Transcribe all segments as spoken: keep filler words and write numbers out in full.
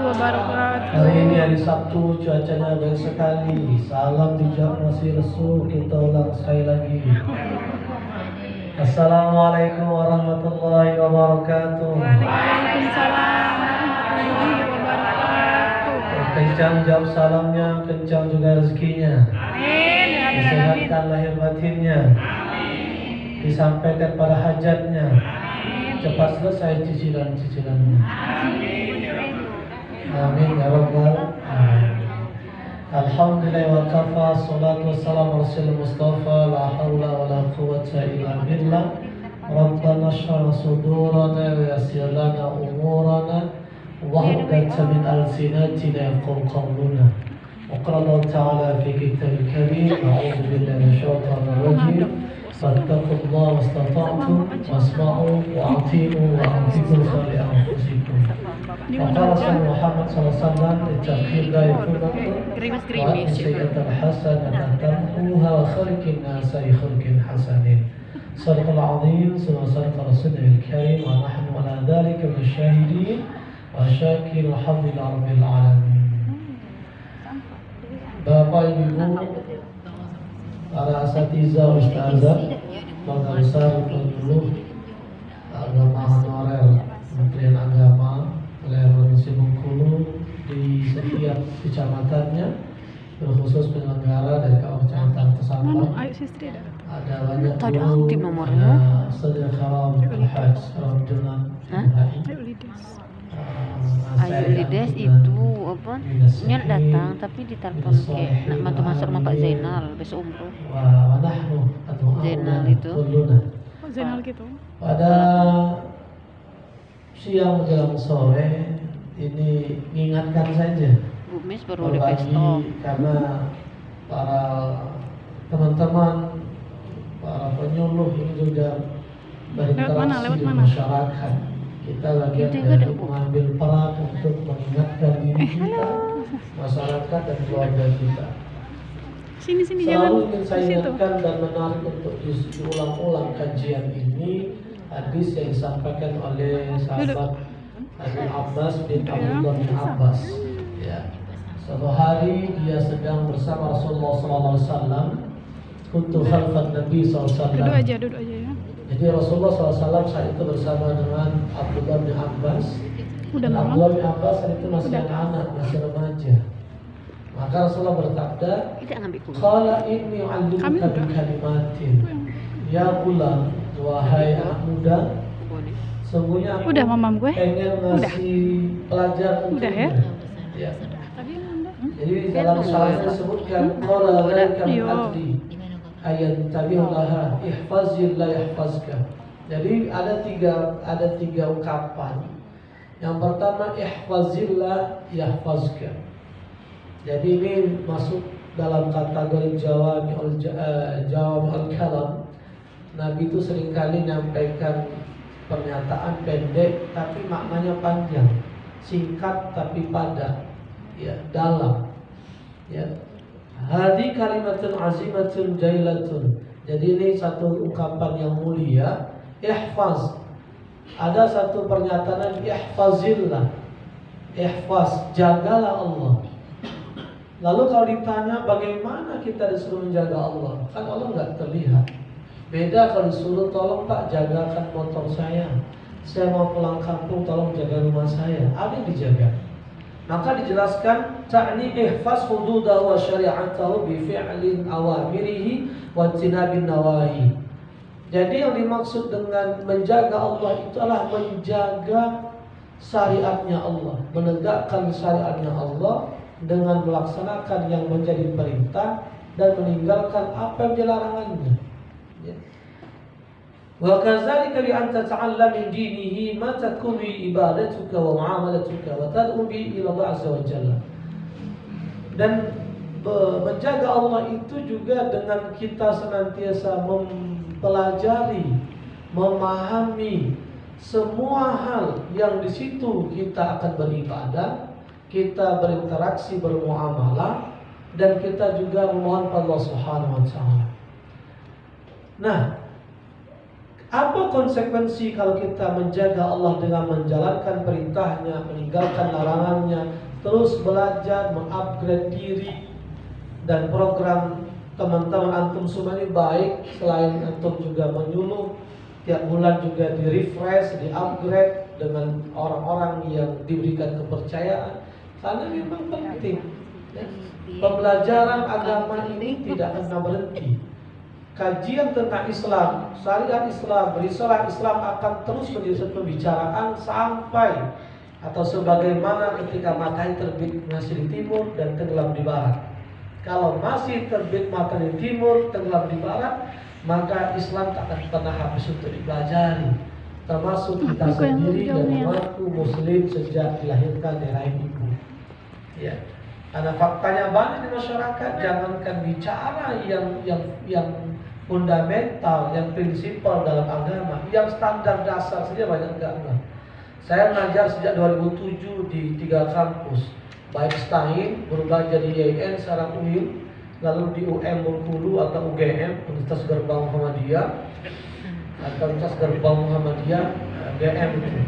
wabarakatuh. Hari ini hari Sabtu, cuacanya baik sekali. Salam bijak masih resu. Kita ulang sekali lagi. Assalamualaikum warahmatullahi wabarakatuh. Waalaikumsalam warahmatullahi wabarakatuh. Kencang jawab salamnya, kencang juga rezekinya. Amin. Disehatkan lahir batinnya. Disampaikan pada hajatnya. Cepat selesai cicilan-cicilannya. Amin ya rabbal alamin. Alhamdulillah wa kafa, salatu wassalamu ala Mustafa, la hawla wa la quwwata illa billah. Rabbana shrah sudurana wa yassir lana umurana wahdata min alsinatina yafqahu qawluna. Wa qala Allah ta'ala fi kitabil karim, a'udzu billahi minash shaitanir rajim. Fattaqullaha mastata'tum wasma'u wa ati'u wa anfiqu li anfusikum. Maka Rasul Muhammad shallallahu alaihi wasallam ditakdir dari firman wa sayyidatul hasanah tamhuha wa khaliqin nasa bi khulqin hasanin. Sadaqal azim, sadaqa rasulul karim, wa nahnu ala dzalika minasyahidin wa syakir alhamdulillahi rabbil alamin. Bapak Ibu, para asatidzah ustazah, bangsa besar penyuluh agama honorer Kementerian Agama wilayah Provinsi Bengkulu di setiap kecamatannya, terkhusus penyelenggara dari kecamatan Tesampang. Ada banyak guru, ada Ustaz Karam Al-Hajj Ramjunan Ayu Lides itu apa? Nyat datang tapi ditelepon ke nak bantu masuk sama Pak Zainal besok umroh. Zainal itu. Kok Zainal gitu? Pada siang menjelang sore ini mengingatkan saja Bu Mis baru di berbagi pesto karena para teman-teman, para penyuluh ini juga berinteraksi di masyarakat. Kita bagian dari mengambil peran untuk mengingatkan diri kita, masyarakat dan keluarga kita. Sini sini Selalu jalan. ingin saya ingatkan dan menarik untuk diulang-ulang kajian ini. Hadis yang disampaikan oleh sahabat Abu Abbas bin Abdullah bin Abbas. Ya. Suatu hari dia sedang bersama Rasulullah sallallahu alaihi wasallam untuk khalfan Nabi sallallahu alaihi wasallam. Duduk aja, duduk aja ya. Jadi Rasulullah sallallahu alaihi wasallam saat itu bersama dengan Abdullah bin Abbas. Udah Dan lama. Abdullah bin Abbas saat itu masih anak-anak, masih remaja. Maka Rasulullah bersabda, tidak ngambil kulit. "Qala inni u'allimuka bi kalimatin." Ya gulam, wahai anak muda, sungguhnya aku Udah, mamam gue. pengen ngasih pelajaran Udah ya? Ya. Tadi Anda. Jadi dalam salahnya disebutkan qala ghairka min Iya. adli ayat tabi'ulaha ihfazil la yahfazka. Jadi ada tiga ada tiga ungkapan. Yang pertama ihfazillah yahfazka. Jadi ini masuk dalam kategori jawami'ul jawami'ul kalam. Nabi itu seringkali menyampaikan pernyataan pendek tapi maknanya panjang, singkat tapi padat, ya, dalam. Ya. Hadi kalimatun azimatun jailatun. Jadi ini satu ungkapan yang mulia. Ihfaz. Ada satu pernyataan ihfazillah. Ihfaz, jagalah Allah. Lalu kalau ditanya bagaimana kita disuruh menjaga Allah, kan Allah nggak terlihat. Beda kalau disuruh tolong Pak jagakan motor saya, saya mau pulang kampung tolong jaga rumah saya, ada yang dijaga. Maka dijelaskan ta'ni ihfaz hududahu wa syari'atahu bi fi'lin awamirihi wa tinabin nawahi. Jadi yang dimaksud dengan menjaga Allah itu adalah menjaga syariatnya Allah, menegakkan syariatnya Allah dengan melaksanakan yang menjadi perintah dan meninggalkan apa yang dilarangannya. Wa kadzalika bi an tata'allam min dinihi ma takunu ibadatuka wa muamalatuka wa tad'u bi ila Allah azza wa jalla. Dan menjaga Allah itu juga dengan kita senantiasa mempelajari, memahami semua hal yang di situ kita akan beribadah, kita berinteraksi, bermuamalah, dan kita juga memohon pada Allah Subhanahu wa taala. Nah, Apa konsekuensi kalau kita menjaga Allah dengan menjalankan perintahnya, meninggalkan larangannya, terus belajar, mengupgrade diri, dan program teman-teman antum semua ini baik. Selain antum juga menyuluh, tiap bulan juga di refresh, di upgrade dengan orang-orang yang diberikan kepercayaan, karena memang penting ya. Pembelajaran agama ini tidak akan berhenti. Kajian tentang Islam, syariat Islam, risalah Islam akan terus menjadi pembicaraan sampai atau sebagaimana ketika matahari terbit masih di timur dan tenggelam di barat. Kalau masih terbit matahari di timur, tenggelam di barat, maka Islam tak akan pernah habis untuk dipelajari. Termasuk kita sendiri yang mengaku Muslim sejak dilahirkan di rahim ibu. Ya, karena faktanya banyak di masyarakat, jangankan bicara yang yang yang fundamental, yang prinsipal dalam agama, yang standar dasar saja banyak enggak enggak. Saya ngajar sejak dua ribu tujuh di tiga kampus, baik Stein berubah jadi I A N, sekarang U I N, lalu di U M Bengkulu atau U G M, Universitas Gerbang Muhammadiyah, atau Universitas Gerbang Muhammadiyah G M itu,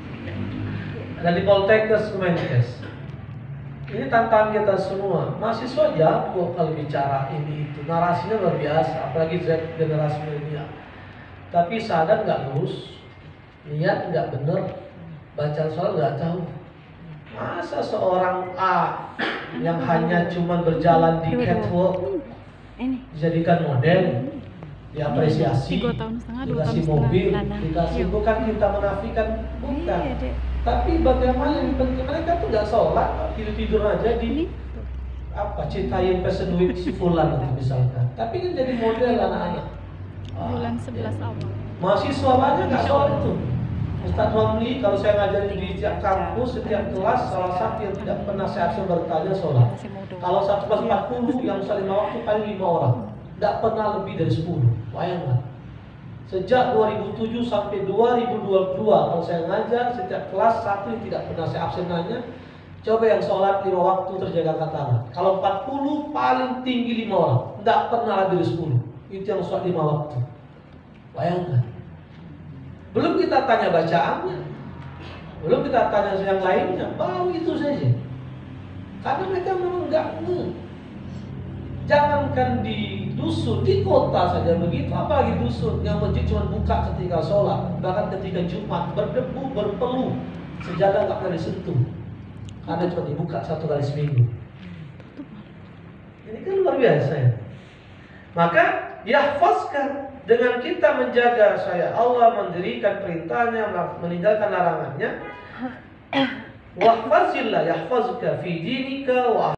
dan di Poltekkes Kemenkes. Ini tantangan kita semua. Mahasiswa jago kalau bicara ini itu, narasinya luar biasa, apalagi Z generasi milenial. Tapi sadar nggak lurus, niat nggak bener, baca soal nggak tahu. Masa seorang A yang hanya cuma berjalan di catwalk dijadikan model, diapresiasi, Tiga tahun setengah, dua dikasih tahun mobil, setengah. dikasih, bukan kita menafikan, bukan. Iya, Dek. Tapi bagaimana yang penting, mereka tuh nggak sholat, tidur-tidur aja di apa ceritain pesen duit si fulan gitu misalkan. Tapi kan jadi model anak-anak. Bulan Ah, sebelas ya. awal. Mahasiswa banyak nggak sholat tuh. Ustaz Romli kalau saya ngajarin di setiap kampus, setiap kelas, salah satu yang tidak pernah saya absen bertanya sholat. Kalau satu kelas empat puluh yang saling lima waktu paling lima orang, tidak pernah lebih dari sepuluh. Bayangkan. Sejak dua ribu tujuh sampai dua ribu dua puluh dua kalau saya ngajar, setiap kelas satu yang tidak pernah saya absen nanya, coba yang sholat lima waktu terjaga katakan. Kalau empat puluh paling tinggi lima orang, tidak pernah lebih dari sepuluh. Itu yang sholat lima waktu. Bayangkan. Belum kita tanya bacaannya, belum kita tanya yang lainnya, baru itu saja. Karena mereka memang nggak nge. Jangankan di dusun, di kota saja begitu, apalagi dusun yang masjid cuma buka ketika sholat, bahkan ketika Jumat berdebu, berpeluh, sejadah nggak pernah disentuh, karena cuma dibuka satu kali seminggu. Ini kan luar biasa ya. Maka yahfazkan, dengan kita menjaga saya Allah, mendirikan perintahnya, meninggalkan larangannya. Wahfazillah yahfazka fi dinika wa